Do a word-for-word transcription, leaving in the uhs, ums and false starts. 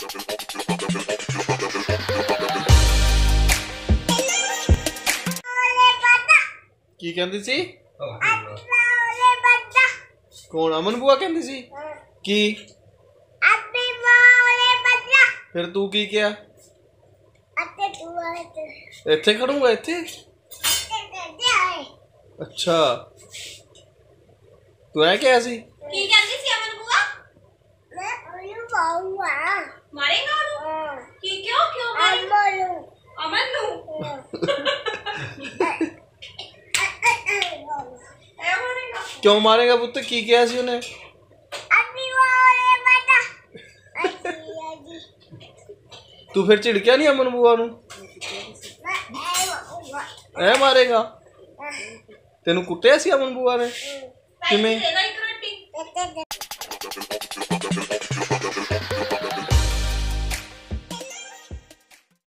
की कहती सी कौन अमन बुआ कहती सी की फिर तू की क्या इत्थे खड़ूंगा इत्थे अच्छा तू है क्या सी की कहती सी अमन बुआ मैं ओलू पाऊंगा मारेगा ओलू की क्यों क्यों मारेगा अमन नु क्यों मारेगा पुत्र की क्या सी उन्हें तू फिर झिड़किया नहीं अमन बुआ नू ऐ मारेगा तेनू कुट्टिया सी अमन बुआ ने किवें